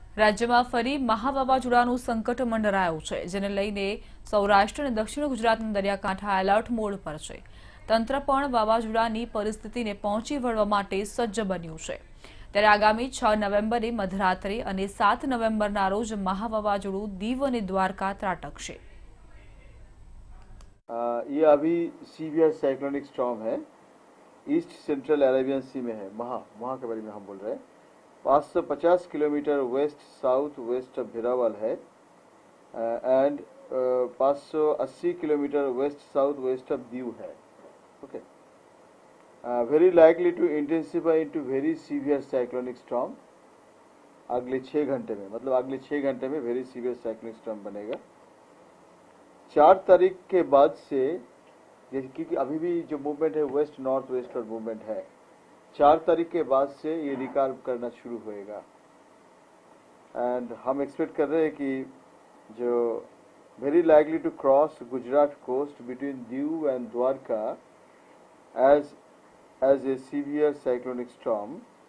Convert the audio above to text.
રાજ્યમાં ફરી મહા વાવાઝોડાનું સંકટ મંડરાયું છે, જેને લઈને સૌરાષ્ટ્ર અને દક્ષિણ ગુજરાતના દરિયાકાંઠા એલર્ટ મોડ પર છે. તંત્ર પણ વાવાઝોડાની પરિસ્થિતિને પહોંચી વળવા માટે સજ્જ બન્યું છે. ત્યારે આગામી 6 નવેમ્બરે મધરાત્રે અને 7 નવેમ્બરના રોજ મહા વાવાઝોડું દીવ અને દ્વારકા ત્રાટકશે. ये अभी सीवियर साइक्लोनिक स्टॉर्म है, ईस्ट सेंट्रल अरेबियन सी में है. वहाँ के बारे में हम बोल रहे हैं. 550 kilometre west south west of Veraval है and 580 kilometre west south west of Diu है. Okay, very likely to intensify into very severe cyclonic storm अगले 6 घंटे में. मतलब अगले 6 घंटे में वेरी सीवियर साइक्लोनिक स्टॉर्म बनेगा. 4 तारीख के बाद से, क्योंकि अभी भी जो मूवमेंट है वेस्ट नॉर्थ वेस्ट और मूवमेंट है, 4 तारीख के बाद से ये रिकॉर्ड करना शुरू होएगा. एंड हम एक्सपेक्ट कर रहे हैं कि जो very likely to cross Gujarat coast between Diu and Dwarka as a severe cyclonic storm